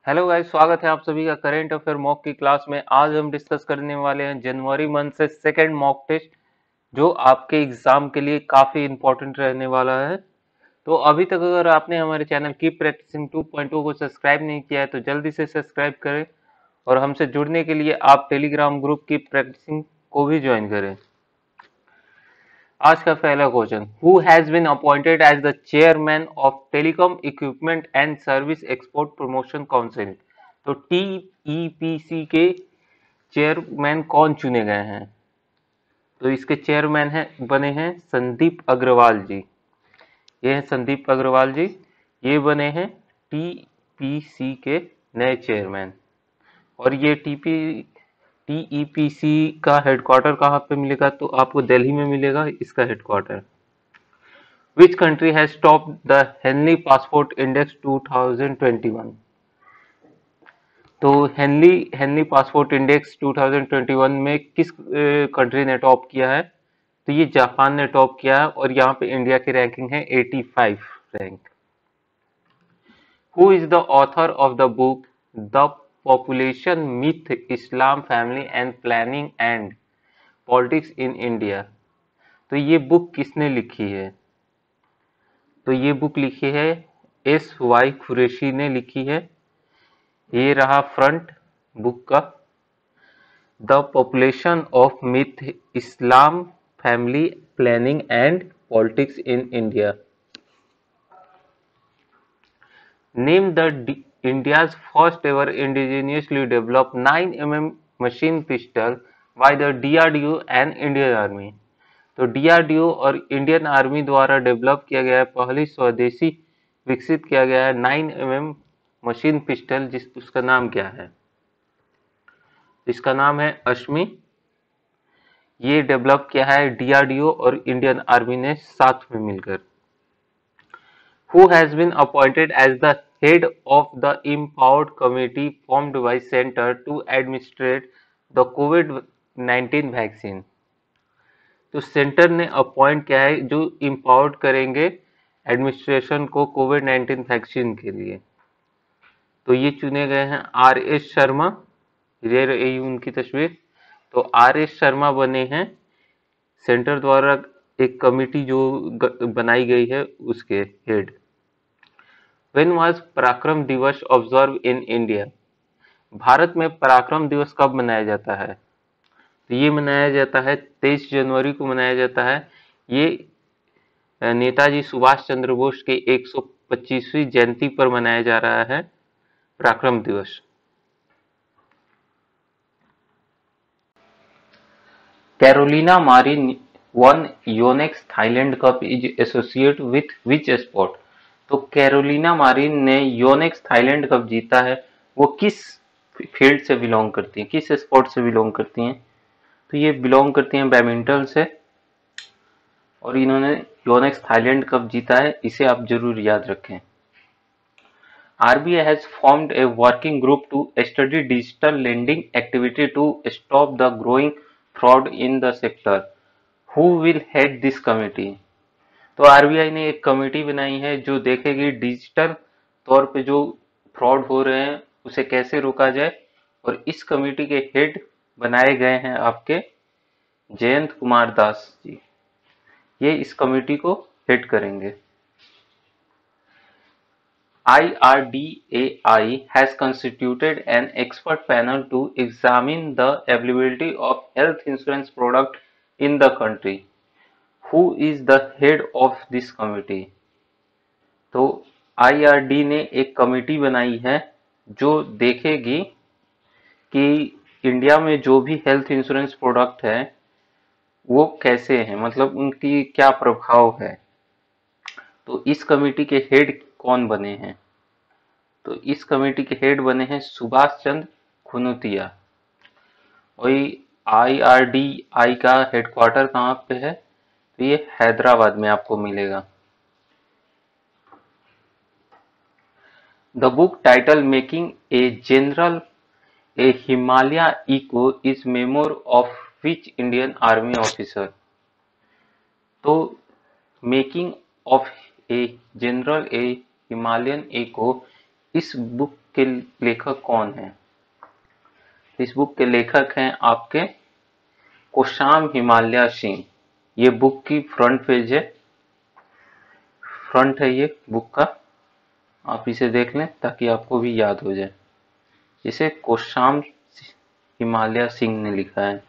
Hello guys, स्वागत है आप सभी का करेंट अफेयर मॉक की क्लास में। आज हम डिस्कस करने वाले हैं जनवरी मंथ से सेकंड मॉक टेस्ट, जो आपके एग्जाम के लिए काफी इंपॉर्टेंट रहने वाला है। तो अभी तक अगर आपने हमारे चैनल कीप प्रैक्टिसिंग 2.0 को सब्सक्राइब नहीं किया है तो जल्दी से सब्सक्राइब करें, और हमसे जुड़ने के लिए आप टेलीग्राम ग्रुप कीप प्रैक्टिसिंग को भी ज्वाइन करें। आज का पहला question, who has been appointed as the chairman of telecom equipment and service export promotion council. तो टीईपीसी के चेयरमैन कौन चुने गए हैं? तो इसके चेयरमैन बने हैं संदीप अग्रवाल जी। ये हैं संदीप अग्रवाल जी, ये बने हैं टीपीसी के नए चेयरमैन। और ये टीईपीसी का हेडक्वार्टर कहाँ पे मिलेगा? तो आपको दिल्ली में मिलेगा इसका headquarter. Which country has top the Henley passport index 2021? तो हेनली पासपोर्ट इंडेक्स 2021 में किस कंट्री ने टॉप किया है? तो ये जापान ने टॉप किया है, और यहाँ पे इंडिया की रैंकिंग है 85 rank. Who is the author of the book the population myth, Islam, family and planning and politics in India? तो ये बुक किसने लिखी है? तो ये बुक लिखी है SY कुरैशी ने लिखी है। ये रहा फ्रंट बुक का, the population of myth, Islam, family planning and politics in India. Name the India's first ever indigenously developed 9mm machine pistol by the DRDO and Indian army. तो DRDO और Indian army द्वारा develop किया गया है, पहली स्वदेशी विकसित किया गया है 9mm मशीन पिस्टल, उसका नाम क्या है? इसका नाम है अश्मी। ये डेवलप किया है DRDO और इंडियन आर्मी ने साथ में मिलकर। Who has been appointed as the head of the empowered committee formed by Center to administrate the COVID-19 vaccine? तो सेंटर ने अपॉइंट किया है जो इम्पावर्ड करेंगे एडमिनिस्ट्रेशन को कोविड-19 वैक्सीन के लिए। तो ये चुने गए हैं RS शर्मा। ये रही उनकी तस्वीर। तो RS शर्मा बने हैं सेंटर द्वारा एक कमिटी जो बनाई गई है उसके हेड। When was पराक्रम दिवस ऑब्जर्व इन इंडिया? भारत में पराक्रम दिवस कब मनाया जाता है? तो ये मनाया जाता है 23 जनवरी को मनाया जाता है। ये नेताजी सुभाष चंद्र बोस के 125वीं जयंती पर मनाया जा रहा है Parakram Diwas. Carolina Marin won Yonex Thailand cup is associate with which sport? तो कैरोलिना मारिन ने योनेक्स थाईलैंड कप जीता है, वो किस फील्ड से बिलोंग करती हैं, किस स्पोर्ट से बिलोंग करती हैं? तो ये बिलोंग करती हैं बैडमिंटन से, और इन्होंने योनेक्स थाईलैंड कप जीता है, इसे आप जरूर याद रखें। RBI has formed a working group to study digital lending activity to stop the growing fraud in the sector. Who will head this committee? तो RBI ने एक कमेटी बनाई है जो देखेगी डिजिटल तौर पे जो फ्रॉड हो रहे हैं उसे कैसे रोका जाए, और इस कमेटी के हेड बनाए गए हैं आपके जयंत कुमार दास जी। ये इस कमेटी को हेड करेंगे। IRDAI has constituted an expert panel to examine the availability of health insurance product in the country. Who is the head of this committee? तो IRD ने एक कमेटी बनाई है जो देखेगी कि इंडिया में जो भी हेल्थ इंश्योरेंस प्रोडक्ट है वो कैसे हैं, मतलब उनकी क्या प्रभाव है। तो इस कमेटी के हेड कौन बने हैं? तो इस कमेटी के हेड बने हैं सुभाष चंद्र खुनुतिया। और IRDI का हेडक्वार्टर कहाँ पे है? तो ये हैदराबाद में आपको मिलेगा। The book title making a general a Himalaya echo is memoir of which Indian army officer? तो making of a general a Himalayan echo, इस बुक के लेखक कौन हैं? इस बुक के लेखक हैं आपके कोशाम हिमालय सिंह। ये बुक की फ्रंट पेज है, फ्रंट है ये बुक का, आप इसे देख लें ताकि आपको भी याद हो जाए। इसे कोशाम हिमालय सिंह ने लिखा है।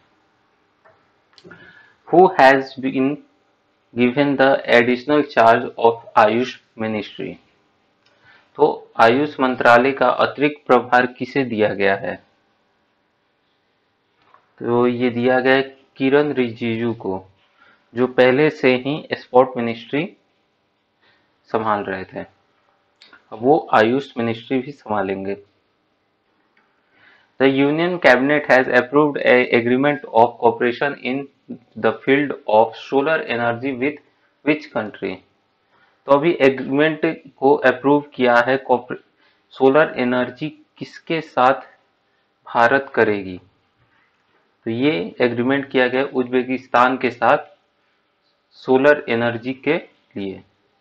Who has been given the additional charge of AYUSH ministry? तो आयुष मंत्रालय का अतिरिक्त प्रभार किसे दिया गया है? तो ये दिया गया है किरण रिजिजू को, जो पहले से ही स्पोर्ट मिनिस्ट्री संभाल रहे थे। अब वो आयुष मिनिस्ट्री भी संभालेंगे। The Union Cabinet has approved an agreement of cooperation in the field of solar energy with which country? तो अभी एग्रीमेंट को अप्रूव किया है, सोलर एनर्जी किसके साथ भारत करेगी? तो ये एग्रीमेंट किया गया उज्बेकिस्तान के साथ सोलर एनर्जी के लिए।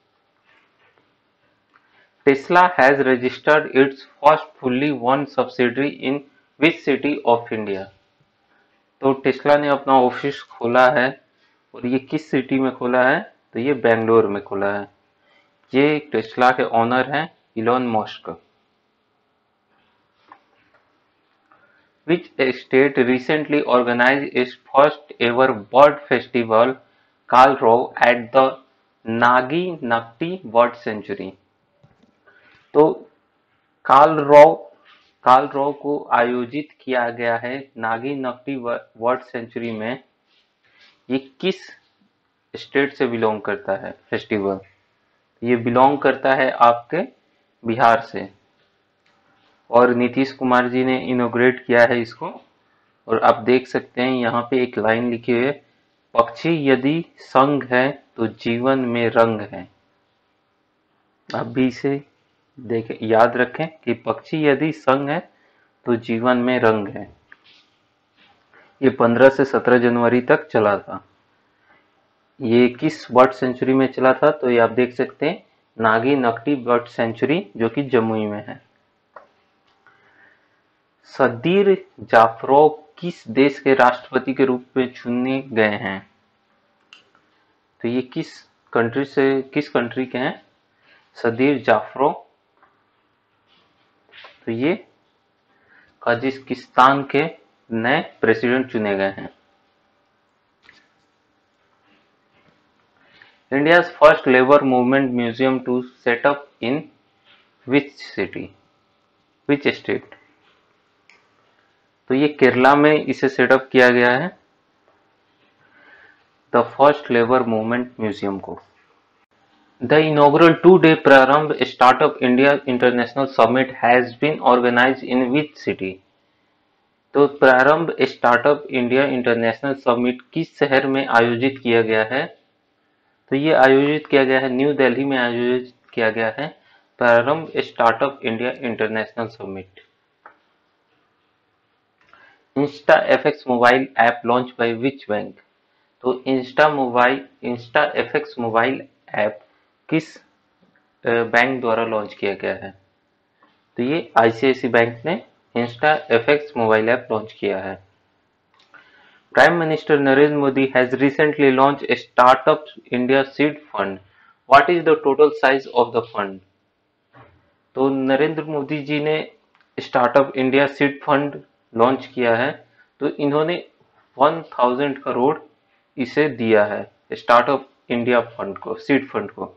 Tesla has registered its first fully owned subsidiary in which city of India? तो टेस्ला ने अपना ऑफिस खोला है, और ये किस सिटी में खोला है? तो ये बेंगलोर में खोला है। ये टेस्ला के ओनर हैं Elon Musk. Which state recently organized its first ever bird festival, Kalrov, at the Nagi Nakti Bird Sanctuary? तो कालरॉव को आयोजित किया गया है नागी नकटी बर्ड सेंचुरी में। ये किस स्टेट से बिलोंग करता है फेस्टिवल? ये बिलोंग करता है आपके बिहार से, और नीतीश कुमार जी ने इनोग्रेट किया है इसको। और आप देख सकते हैं यहाँ पे एक लाइन लिखी हुई है, पक्षी यदि संग है तो जीवन में रंग है। आप भी इसे देखें, याद रखें कि पक्षी यदि संग है तो जीवन में रंग है। ये 15 से 17 जनवरी तक चला था। ये किस बर्ड सेंचुरी में चला था? तो ये आप देख सकते हैं नागी नकटी बर्ड सेंचुरी, जो कि जमुई में है। सदीर जाफरोव किस देश के राष्ट्रपति के रूप में चुने गए हैं? तो ये किस कंट्री के हैं सदीर जाफरोव? तो ये कजाकिस्तान के नए प्रेसिडेंट चुने गए हैं। India's first labor movement museum to set up in which state? तो ये केरला में इसे सेटअप किया गया है, the first labour movement museum को। The inaugural two-day Prarambh Startup India International Summit has been organized in which city? तो प्रारंभ स्टार्टअप इंडिया इंटरनेशनल समिट किस शहर में आयोजित किया गया है? तो ये आयोजित किया गया है न्यू दिल्ली में आयोजित किया गया है Prarambh startup India international summit. Insta FX mobile app launch by which bank? तो इंस्टा एफएक्स मोबाइल ऐप किस बैंक द्वारा लॉन्च किया गया है? तो ये आईसीआईसी बैंक ने Insta FX mobile app launch किया है। Prime Minister Narendra Modi has recently launched a Startup India Seed Fund. What is the total size of the fund? तो नरेंद्र मोदी जी ने startup India seed fund launch किया है, तो इन्होंने 1000 करोड़ इसे दिया है स्टार्टअप इंडिया फंड को, सीड फंड को।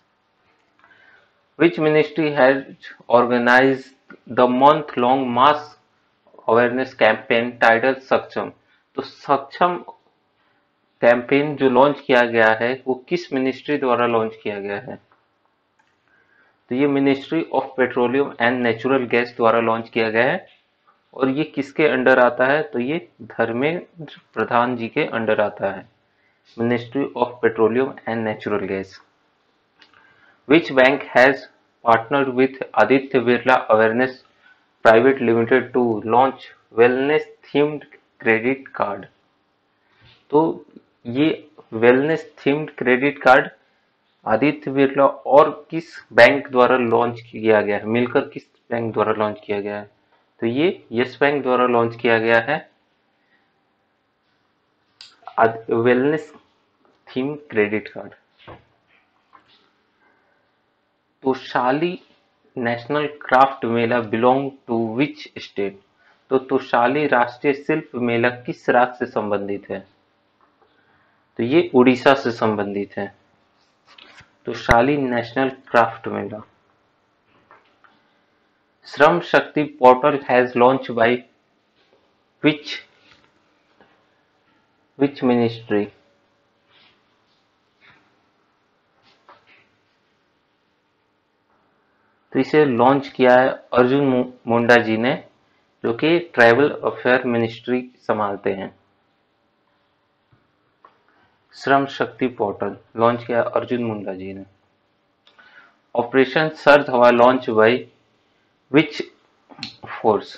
Which ministry has organized the month-long mass awareness campaign titled सक्षम? तो सक्षम कैंपेन जो लॉन्च किया गया है वो किस मिनिस्ट्री द्वारा लॉन्च किया गया है? तो ये ministry of petroleum and natural gas द्वारा लॉन्च किया गया है, और ये किसके अंडर आता है? तो ये धर्मेंद्र प्रधान जी के अंडर आता है, ministry of petroleum and natural gas. Which bank has partnered with Aditya Birla Awareness Private Limited to launch wellness themed credit card? तो ये wellness themed credit card Aditya Birla और किस बैंक द्वारा लॉन्च किया गया है, मिलकर किस बैंक द्वारा लॉन्च किया गया है? तो ये यस बैंक द्वारा लॉन्च किया गया है wellness theme credit card. Toshali national craft mela belong to which state? तो तोशाली राष्ट्रीय शिल्प मेला किस राज्य से संबंधित है? तो ये उड़ीसा से संबंधित है। Toshali national craft mela. Shram Shakti portal has launch by which ministry? तो इसे लॉन्च किया है अर्जुन मुंडा जी ने, जो कि ट्राइबल अफेयर मिनिस्ट्री संभालते हैं। श्रम शक्ति पोर्टल लॉन्च किया अर्जुन मुंडा जी ने। ऑपरेशन सर्द हवा लॉन्च बाय विच फोर्स?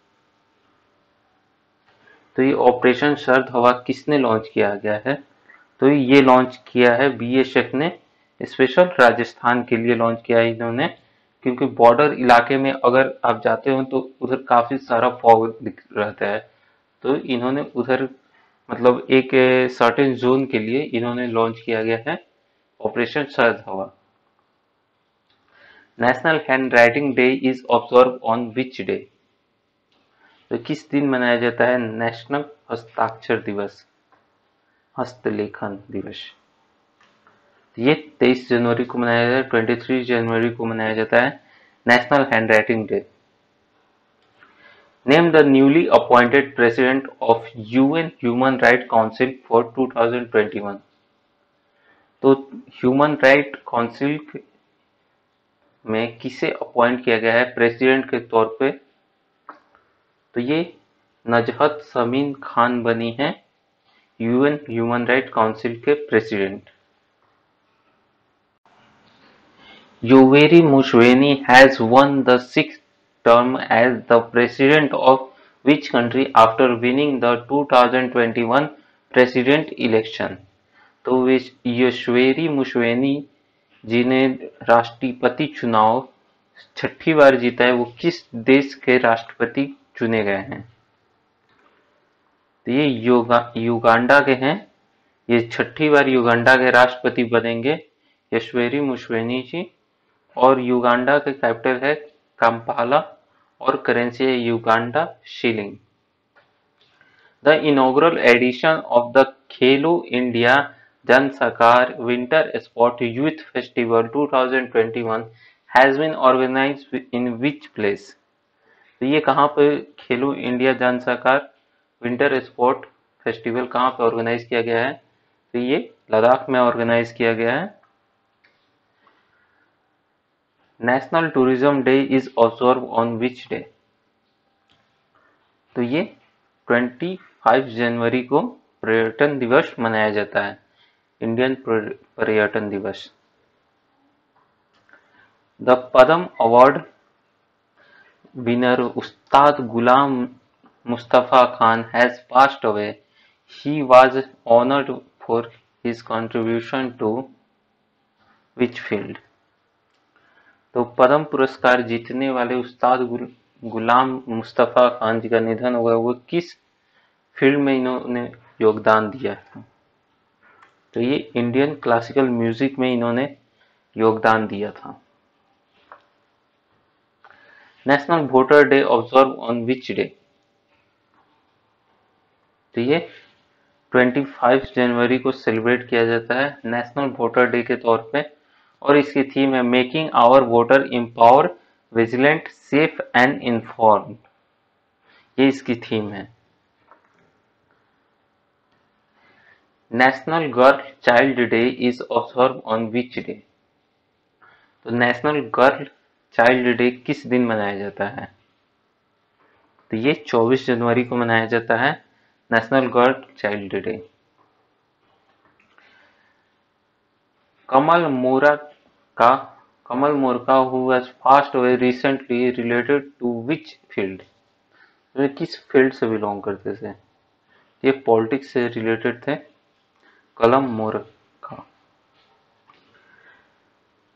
तो ये ऑपरेशन सर्द हवा किसने लॉन्च किया गया है? तो ये लॉन्च किया है बीएसएफ ने, स्पेशल राजस्थान के लिए लॉन्च किया है इन्होंने, क्योंकि बॉर्डर इलाके में अगर आप जाते हो तो उधर काफी सारा फॉग दिख रहता है, तो इन्होंने उधर मतलब एक सर्टेन जोन के लिए इन्होंने लॉन्च किया गया है operation Sharad Hawa. National handwriting day is observe on which day? तो किस दिन मनाया जाता है नेशनल हस्ताक्षर दिवस, हस्तलेखन दिवस? ये 23 जनवरी को मनाया जाता है, 23 जनवरी को मनाया जाता है national handwriting day. Name the newly appointed president of UN human right council for 2021। तो ह्यूमन राइट काउंसिल में किसे अपॉइंट किया गया है प्रेसिडेंट के तौर पे? तो ये नजहत समीन खान बनी है यूएन ह्यूमन राइट काउंसिल के president. Yoweri Museveni has won the 6th term as the president of which country after winning the 2021 president election? तो योवेरी मुसेवेनी जी ने राष्ट्रपति चुनाव 6ठी बार जीता है, वो किस देश के राष्ट्रपति चुने गए हैं? तो ये युगांडा के हैं, ये 6ठी बार युगांडा के राष्ट्रपति बनेंगे योवेरी मुसेवेनी जी। और युगांडा का कैपिटल है काम्पाला और करेंसी है Uganda shilling. The inaugural edition of the Khelo India Zanskar winter sport youth festival 2021 has been organised in which place? तो ये कहाँ पे खेलो India Zanskar winter sport festival कहाँ पे ऑर्गेनाइज किया गया है? तो ये लद्दाख में ऑर्गेनाइज किया गया है। National tourism day is observe on which day? तो ये 25 जनवरी को पर्यटन दिवस मनाया जाता है, इंडियन पर्यटन दिवस। The Padma award winner Ustad Ghulam Mustafa Khan has passed away. He was honoured for his contribution to which field? तो पद्म पुरस्कार जीतने वाले उस्ताद गुलाम मुस्तफा खान जी का निधन हुआ, वो किस फील्ड में इन्होंने योगदान दिया है? तो ये इंडियन क्लासिकल म्यूजिक में इन्होंने योगदान दिया था। National voter day observe on which day? तो ये 25 जनवरी को सेलिब्रेट किया जाता है नेशनल वोटर डे के तौर पे, और इसकी थीम है making our voter empower vigilant safe and informed, ये इसकी थीम है। National girl child day is observe on which day? तो नेशनल गर्ल चाइल्ड डे किस दिन मनाया जाता है? तो ये 24 जनवरी को मनाया जाता है national girl child day. Kamal Morka who was passed away recently related to which field? तो ये किस फील्ड से बिलोंग करते थे? ये पॉलिटिक्स से रिलेटेड थे कलम मोरका।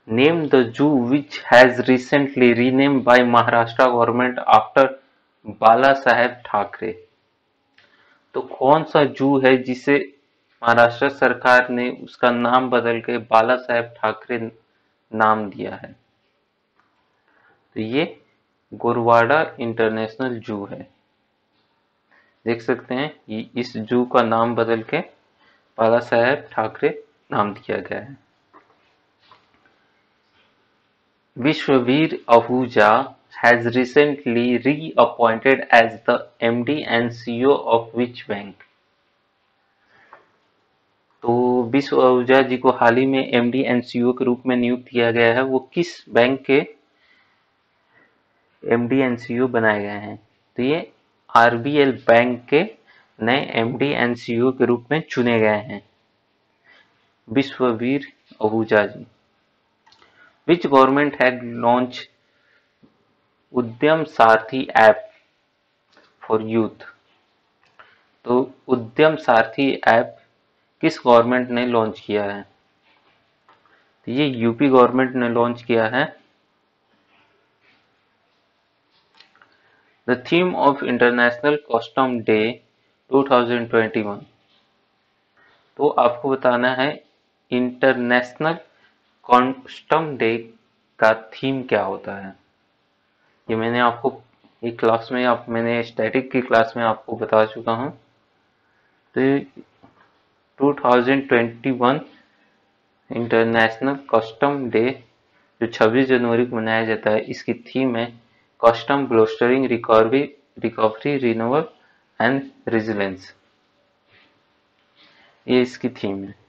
Name the zoo which has recently renamed by Maharashtra government after Bala Saheb Thackeray. तो कौन सा जू है जिसे महाराष्ट्र सरकार ने उसका नाम बदल के बाला साहेब ठाकरे नाम दिया है? तो ये गोरवाड़ा इंटरनेशनल जू है। देख सकते हैं इस जू का नाम बदल के बाला साहेब ठाकरे नाम दिया गया है। Vishwavir Ahuja has recently reappointed as the MD and CEO of which bank? तो विश्व आहूजा जी को हाल ही में एमडी एंड सीईओ के रूप में नियुक्त किया गया है। वो किस बैंक के एमडी एंड सीईओ बनाए गए हैं? तो ये आरबीएल बैंक के नए एमडी एंड सीईओ के रूप में चुने गए हैं Vishwaveer Ahuja ji. Which government had launch Udyam Sarathi app for youth? तो उद्यम सारथी ऐप किस गवर्नमेंट ने लॉन्च किया है? तो ये यूपी गवर्नमेंट ने लॉन्च किया है। The theme of international custom day 2021। तो आपको बताना है इंटरनेशनल कस्टम डे का थीम क्या होता है। ये मैंने आपको एक क्लास में मैंने स्टैटिक की क्लास में आपको बता चुका हूँ। तो 2021 इंटरनेशनल कस्टम डे जो 26 जनवरी को मनाया जाता है, इसकी थीम है custom bolstering recovery renewal and resilience. ये इसकी थीम है।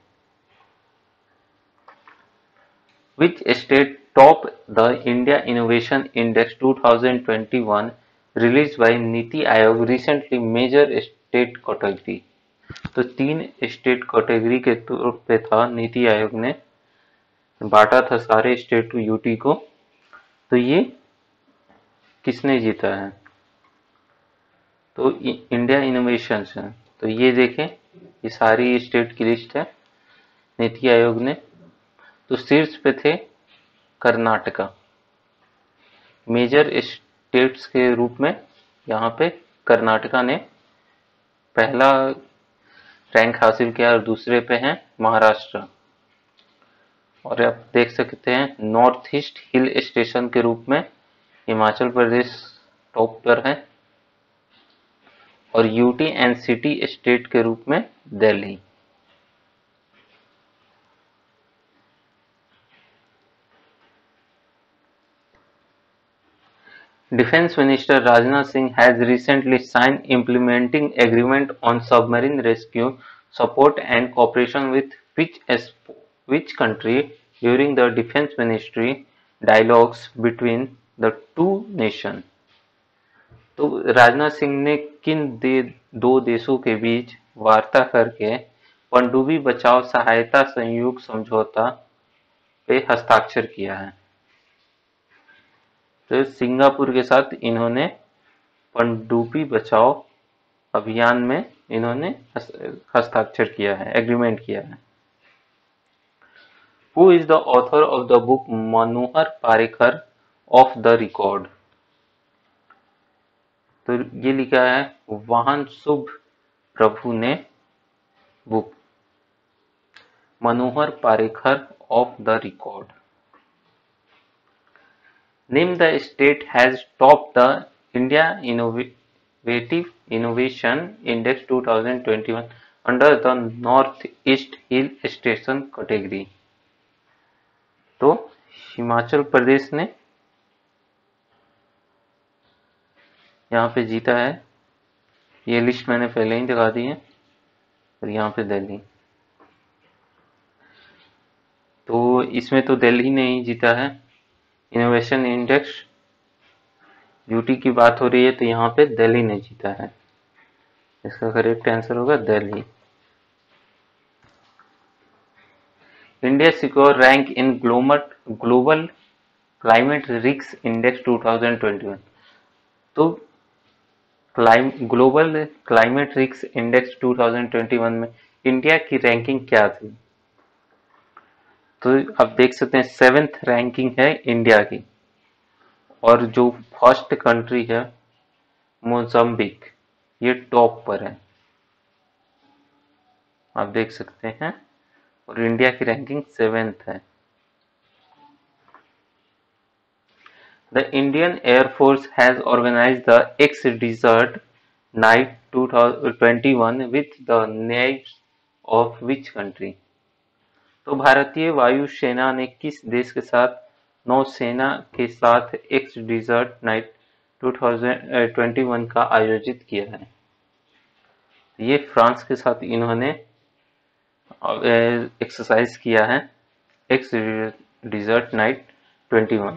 Which state top the India innovation index 2021 release by NITI Aayog recently major state category? तो 3 स्टेट कैटेगरी के तौर पे था, नीति आयोग ने बांटा था सारे स्टेट यूटी को। तो ये किसने जीता है? तो इंडिया इनोवेशन है। तो ये देखें, ये सारी स्टेट की लिस्ट है नीति आयोग ने। तो शीर्ष पे थे कर्नाटका, मेजर स्टेट्स के रूप में यहाँ पे कर्नाटका ने पहला रैंक हासिल किया और दूसरे पे हैं महाराष्ट्र। और आप देख सकते हैं नॉर्थ ईस्ट हिल स्टेशन के रूप में हिमाचल प्रदेश टॉप पर है और यूटी एंड सिटी स्टेट के रूप में Delhi. Defense Minister Rajnath Singh has recently signed implementing agreement on submarine rescue support and cooperation with which country during the Defense Ministry dialogues between the two nations? तो राजनाथ सिंह ने किन दो देशों के बीच वार्ता करके पनडुब्बी बचाव सहायता सहयोग समझौता पे हस्ताक्षर किया है? तो सिंगापुर के साथ इन्होंने पनडुब्बी बचाओ अभियान में इन्होंने हस्ताक्षर किया है, एग्रीमेंट किया है। Who is the author of the book Manohar Parrikar off the record? तो ये लिखा है वाहन शुभ प्रभु ने book Manohar Parrikar off the record. Name the state has topped the India Innovative Innovation Index 2021 under the North East Hill Station category? तो हिमाचल प्रदेश ने यहाँ पे जीता है। ये लिस्ट मैंने पहले ही दिखा दी है। और यहाँ पे दिल्ली, तो इसमें तो दिल्ली ने ही जीता है। इनोवेशन इंडेक्स यूटी की बात हो रही है तो यहाँ पे दिल्ली ने जीता है। इसका करेक्ट आंसर होगा Delhi. India secure rank in global climate risk index 2021। तो ग्लोबल क्लाइमेट रिस्क इंडेक्स 2021 में इंडिया की रैंकिंग क्या थी? तो आप देख सकते हैं 7th रैंकिंग है इंडिया की, और जो फर्स्ट कंट्री है मोजाम्बिक, ये टॉप पर है, आप देख सकते हैं, और इंडिया की रैंकिंग 7th है। The Indian Air Force has organized the X-Desert Night 2021 with the names of which country? तो भारतीय वायु सेना ने किस देश के साथ नौसेना के साथ एक्स डिजर्ट नाइट 2021 का आयोजित किया है? ये फ्रांस के साथ इन्होंने एक्सरसाइज किया है, ex desert knight 21।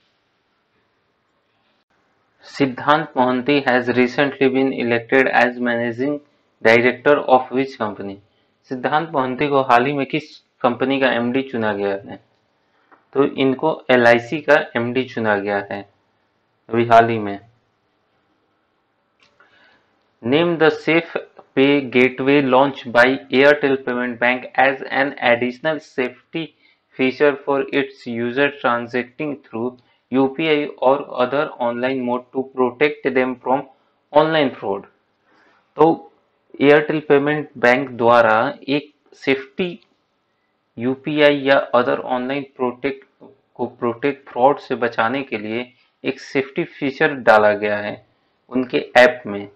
Siddhant Mohanty has recently been elected as managing director of which company? सिद्धांत मोहंती को हाल ही में किस कंपनी का एमडी चुना गया है? तो इनको एलआईसी का एमडी चुना गया है अभी हाल ही में। Name the Safe Pay Gateway launched by Airtel Payment Bank as an additional safety feature for its user transacting through UPI or other online mode to protect them from online fraud। तो Airtel payment bank द्वारा एक safety UPI या other online protect fraud से बचाने के लिए एक safety feature डाला गया है उनके ऐप में।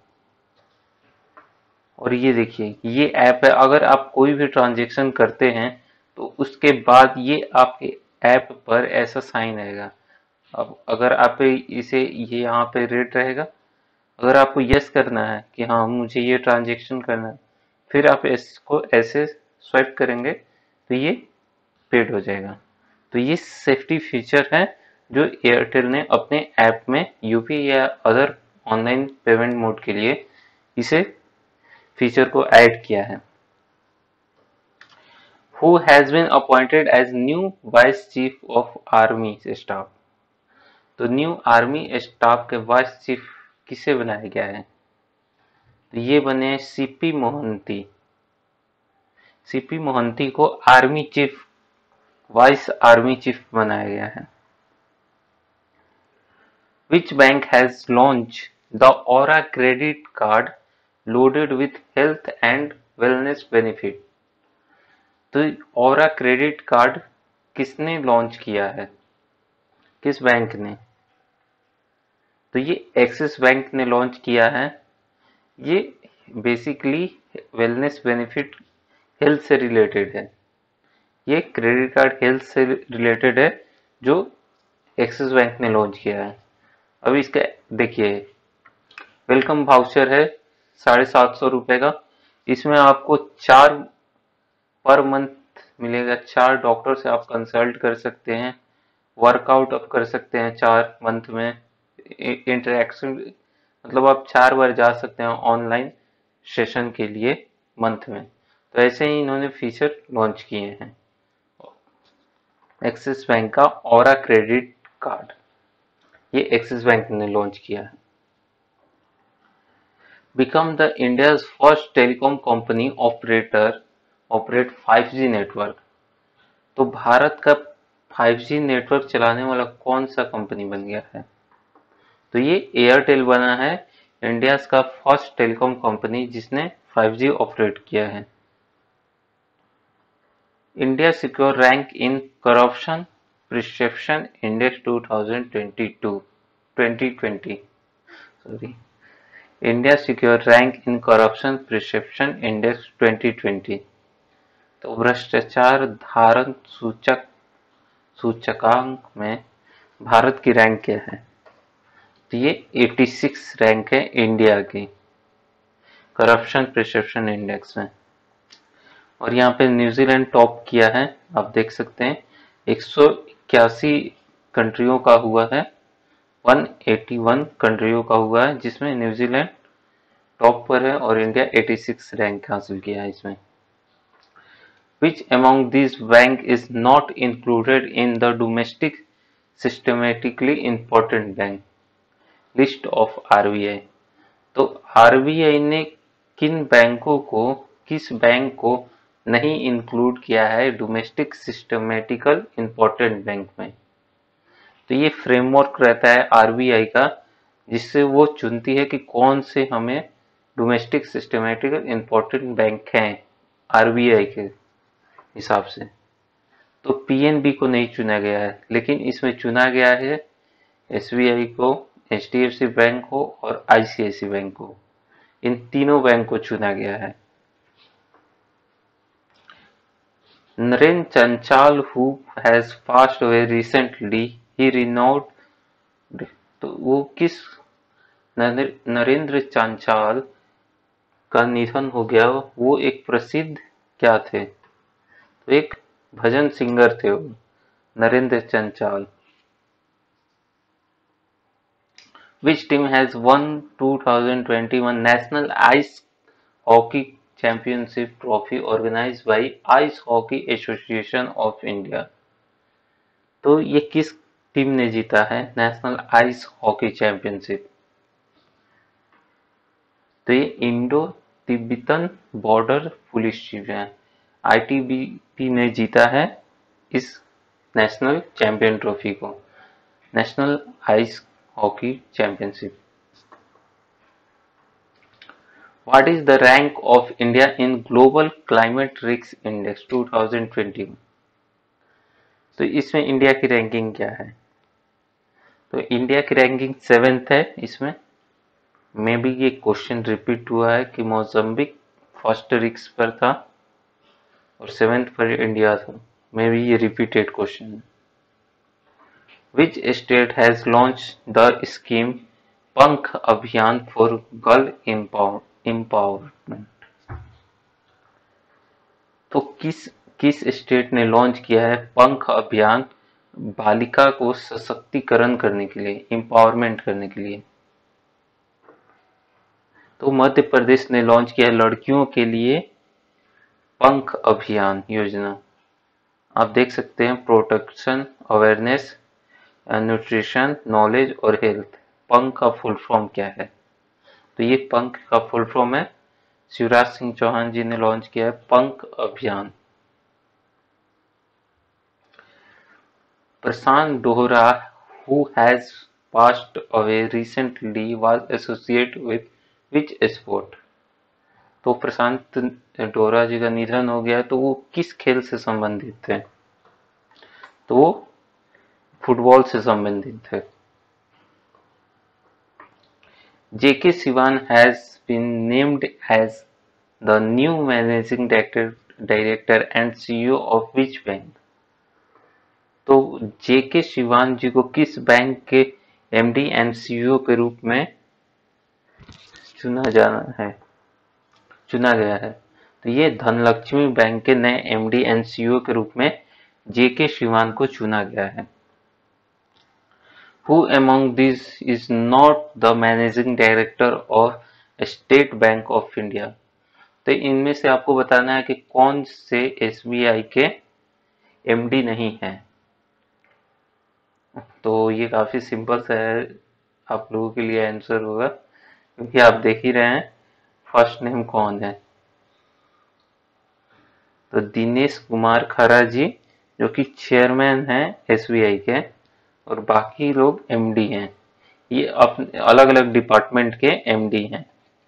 और ये देखिए, ये ऐप है, अगर आप कोई भी ट्रांजेक्शन करते हैं तो उसके बाद ये आपके ऐप पर ऐसा साइन आएगा। अब अगर आप इसे, ये यहाँ पे रेट रहेगा, अगर आपको यस करना है कि हाँ मुझे ये ट्रांजेक्शन करना है, फिर आप इसको ऐसे स्वाइप करेंगे तो ये पेड हो जाएगा। तो ये सेफ्टी फीचर है जो एयरटेल ने अपने ऐप में यूपीआई या अदर ऑनलाइन पेमेंट मोड के लिए इसे फीचर को ऐड किया है। Who has been appointed as new Vice Chief of Army Staff? तो न्यू आर्मी स्टाफ के वाइस चीफ किसे बनाया गया है? तो ये बने सीपी मोहंती। सीपी मोहंती को army chief, vice army chief बनाया गया है। Which bank has launched the Aura credit card loaded with health and wellness benefit? तो Aura क्रेडिट कार्ड किसने लॉन्च किया है, किस बैंक ने? तो ये एक्सिस बैंक ने लॉन्च किया है। ये बेसिकली वेलनेस बेनिफिट हेल्थ से रिलेटेड है। ये क्रेडिट कार्ड हेल्थ से रिलेटेड है जो एक्सिस बैंक ने लॉन्च किया है। अब इसका देखिए, वेलकम वाउचर है 750 रुपए का, इसमें आपको 4 पर मंथ मिलेगा, 4 डॉक्टर से आप कंसल्ट कर सकते हैं, वर्कआउट आप कर सकते हैं 4 मंथ में, इंटरेक्शन मतलब आप 4 बार जा सकते हैं ऑनलाइन सेशन के लिए मंथ में। तो ऐसे ही इन्होंने फीचर लॉन्च किए हैं। एक्सिस बैंक का ऑरा क्रेडिट कार्ड, ये एक्सिस बैंक ने लॉन्च किया है। Become the India's first telecom company operate 5G network. तो भारत का 5G नेटवर्क चलाने वाला कौन सा कंपनी बन गया है? तो ये एयरटेल बना है, इंडिया का फर्स्ट टेलीकॉम कंपनी जिसने 5G ऑपरेट किया है। India secure rank in corruption perception index 2020 sorry, India secure rank in corruption perception index 2020। तो भ्रष्टाचार धारण सूचकांक में भारत की रैंक क्या है? तो ये 86 रैंक है इंडिया की करप्शन परसेप्शन इंडेक्स में। और यहाँ पे न्यूजीलैंड टॉप किया है, आप देख सकते हैं 181 कंट्रियों का हुआ है, 181 कंट्रियों का हुआ है, जिसमें न्यूजीलैंड टॉप पर है और इंडिया 86 रैंक हासिल किया है इसमें। Which among these bank is not included in the domestic systematically important bank list of RBI? तो RBI ने किस बैंक को नहीं इंक्लूड किया है डोमेस्टिक सिस्टमेटिकल इम्पोर्टेंट बैंक में। तो ये फ्रेमवर्क रहता है आरबीआई का, जिससे वो चुनती है कि कौन से हमें डोमेस्टिक सिस्टमेटिकल इम्पोर्टेंट बैंक हैं आरबीआई के हिसाब से। तो पीएनबी को नहीं चुना गया है, लेकिन इसमें चुना गया है एसबीआई को, एचडीएफसी बैंक को और आईसीआईसी बैंक को। इन तीनों बैंक को चुना गया है। Naren Chanchal who has passed away recently he renowned. तो वो किस नरेंद्र चांचाल का निधन हो गया। वो एक प्रसिद्ध क्या थे, तो एक भजन सिंगर थे वो, Narendra चंचाल। Which team has won 2021 National Ice Hockey Championship trophy organized by Ice Hockey Association of India? तो ये किस टीम ने जीता है नेशनल आइस हॉकी चैंपियनशिप? तो ये Indo Tibetan border police chief है, आईटीबीपी ने जीता है इस नेशनल चैंपियन ट्रॉफी को, national ice hockey championship. What is the rank of India in Global Climate Risk Index 2020? तो इसमें इंडिया की रैंकिंग क्या है? तो इंडिया की रैंकिंग 7th है। इसमें मे भी ये क्वेश्चन रिपीट हुआ है कि मोजाम्बिक फर्स्ट रिस्क पर था और 7th पर इंडिया था। मे भी ये रिपीटेड क्वेश्चन है। Which state has launched the scheme पंख अभियान फॉर गर्ल empowerment? तो किस किस स्टेट ने लॉन्च किया है पंख अभियान बालिका को सशक्तिकरण करने के लिए, एम्पावरमेंट करने के लिए? तो मध्य प्रदेश ने लॉन्च किया है लड़कियों के लिए पंख अभियान योजना। आप देख सकते हैं प्रोटेक्शन, अवेयरनेस, न्यूट्रिशन, नॉलेज और हेल्थ। पंख का फुल फॉर्म क्या है? तो ये पंख का फुल फॉर्म है, शिवराज सिंह चौहान जी ने लॉन्च किया है पंख अभियान। Prashant Dohra, who has passed away recently, was associated with which sport? तो प्रशांत डोरा जी का निधन हो गया, तो वो किस खेल से संबंधित थे? तो वो फुटबॉल से संबंधित थे। JK Sivan has been named as the new managing director and CEO of which bank? तो जेके शिवान जी को किस बैंक के एमडी एंड सीईओ के रूप में चुना गया है? तो ये धनलक्ष्मी बैंक के नए एमडी एंड सीईओ के रूप में जेके शिवान को चुना गया है। Who among these is not the managing director of State Bank of India? तो इनमें से आपको बताना है कि कौन से एसबीआई के एमडी नहीं है। तो ये काफी सिंपल सा है, आप लोगों के लिए आंसर होगा, क्योंकि आप देख ही रहे हैं फर्स्ट नेम कौन है। तो दिनेश कुमार खरा जी, जो कि चेयरमैन हैं एसबीआई के, और बाकी लोग एमडी हैं। ये अपने अलग अलग डिपार्टमेंट के एमडी हैं।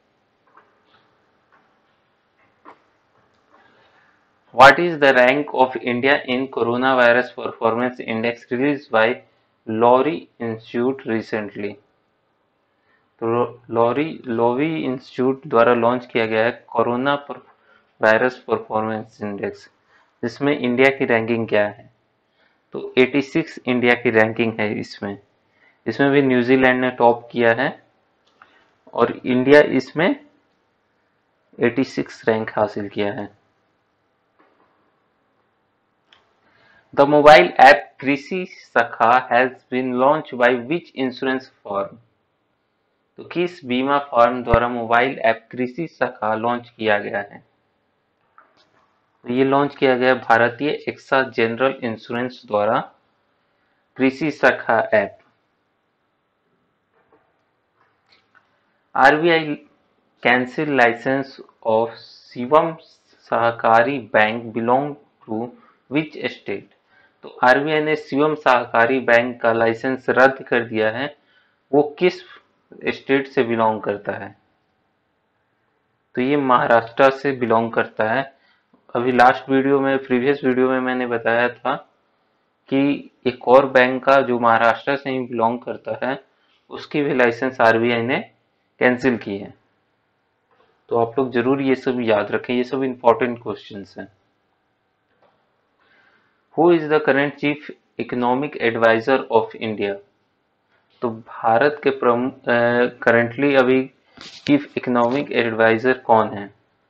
What is the rank of India in Coronavirus Performance Index released by Lowry Institute recently? तो लोवी इंस्टीट्यूट द्वारा लॉन्च किया गया है कोरोना वायरस परफॉर्मेंस इंडेक्स, जिसमें इंडिया की रैंकिंग क्या है? तो 86 इंडिया की रैंकिंग है इसमें। इसमें भी न्यूजीलैंड ने टॉप किया है और इंडिया इसमें 86 रैंक हासिल किया है। The mobile app Krishi Sakha has been launch by which insurance firm? तो किस बीमा फर्म द्वारा मोबाइल ऐप कृषि सखा लॉन्च किया गया है? तो ये लॉन्च किया गया भारतीय एक्सा जनरल इंश्योरेंस द्वारा Krishi Sakha app. RBI cancel licence of Shivam Sahakari Bank belong to which state? तो आरबीआई ने शिवम सहकारी बैंक का लाइसेंस रद्द कर दिया है, वो किस स्टेट से बिलोंग करता है? तो ये महाराष्ट्र से बिलोंग करता है। अभी लास्ट वीडियो में, प्रीवियस वीडियो में मैंने बताया था कि एक और बैंक का जो महाराष्ट्र से ही बिलोंग करता है, उसकी भी लाइसेंस आरबीआई ने कैंसिल की है। तो आप लोग जरूर ये सब याद रखें, ये सब इंपॉर्टेंट क्वेश्चंस हैं। Who is the current chief economic adviser of India? तो भारत के करंटली अभी चीफ इकोनॉमिक एडवाइजर कौन है?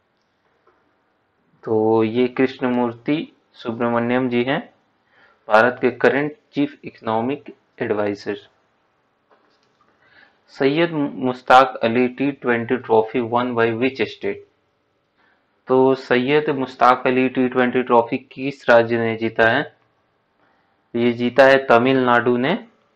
तो ये कृष्णमूर्ति सुब्रमण्यम जी हैं, भारत के current chief economic adviser. Syed Mushtaq Ali T20 trophy won by which state? तो सैयद मुश्ताक अली T20 ट्रॉफी किस राज्य ने जीता है? ये जीता है तमिलनाडु ने।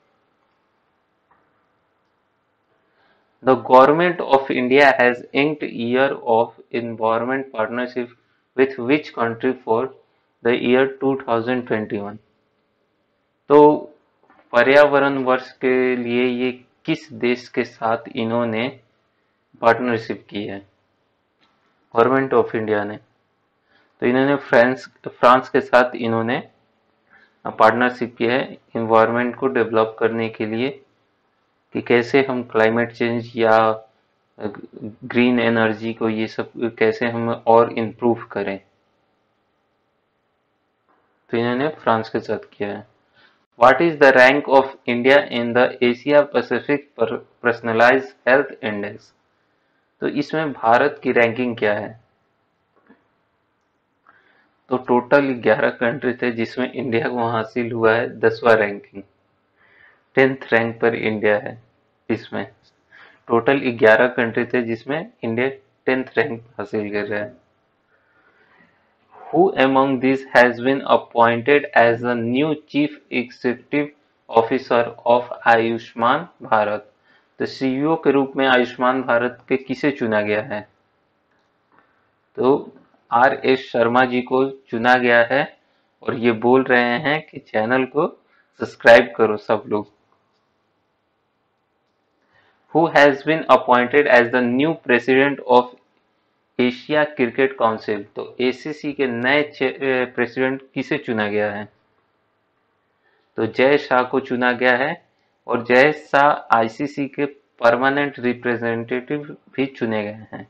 The government of India has inked year of environment partnership with which country for the year 2021? तो पर्यावरण वर्ष के लिए ये किस देश के साथ इन्होंने पार्टनरशिप की है? गवर्नमेंट ऑफ इंडिया ने। तो इन्होंने फ्रांस के साथ इन्होंने पार्टनरशिप की है इन्वायरमेंट को डेवलप करने के लिए, कि कैसे हम क्लाइमेट चेंज या ग्रीन एनर्जी को, ये सब कैसे हम और इम्प्रूव करें। तो इन्होंने फ्रांस के साथ किया है। What is the rank of India in the Asia Pacific personalised health index? तो इसमें भारत की रैंकिंग क्या है? तो टोटल 11 कंट्री थे जिसमें इंडिया को हासिल हुआ है 10वां रैंकिंग। 10th रैंक पर इंडिया है। इसमें टोटल 11 कंट्री थे जिसमें इंडिया 10th रैंक हासिल कर रहा है। Who among these has been appointed as the new chief executive officer of Ayushman Bharat? तो सीईओ के रूप में आयुष्मान भारत के किसे चुना गया है? तो RS शर्मा जी को चुना गया है, और ये बोल रहे हैं कि चैनल को सब्सक्राइब करो सब लोग। Who has been appointed as the new president of Asia Cricket Council? तो एसीसी के नए प्रेसिडेंट किसे चुना गया है? तो जय शाह को चुना गया है, और जय शाह आईसीसी के परमानेंट रिप्रेजेंटेटिव भी चुने गए हैं।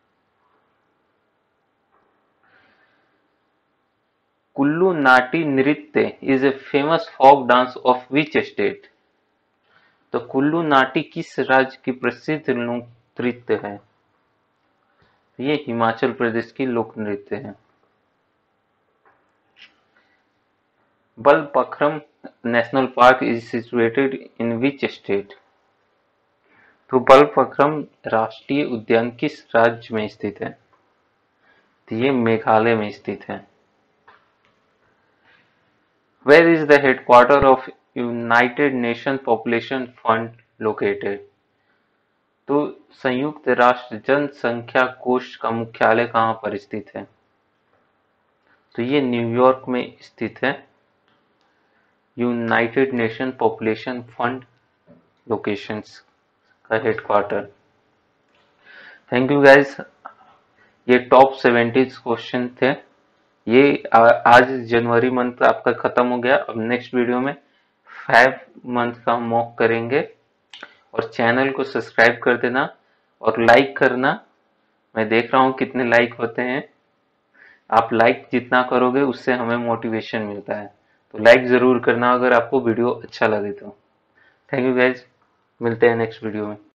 कुल्लू नाटी नृत्य is a famous folk dance of which state? तो कुल्लू नाटी किस राज्य की प्रसिद्ध लोक नृत्य है? ये हिमाचल प्रदेश की लोक नृत्य है। Balpakram national park is situated in which state? तो बलपक्रम राष्ट्रीय उद्यान किस राज्य में स्थित है? तो ये मेघालय में स्थित है। Where is the headquarter of United Nations Population Fund located? तो संयुक्त राष्ट्र जनसंख्या कोष का मुख्यालय कहाँ पर स्थित है? तो ये न्यूयॉर्क में स्थित है। United Nation Population Fund locations का हेडक्वार्टर। Thank you guys. ये टॉप 70 क्वेश्चन थे। ये आज जनवरी मंथ आपका खत्म हो गया। अब नेक्स्ट वीडियो में 5 मंथ का मॉक करेंगे, और चैनल को सब्सक्राइब कर देना और लाइक करना। मैं देख रहा हूँ कितने लाइक होते हैं। आप लाइक जितना करोगे उससे हमें मोटिवेशन मिलता है, तो लाइक जरूर करना अगर आपको वीडियो अच्छा लगे तो। थैंक यू गाइज, मिलते हैं नेक्स्ट वीडियो में।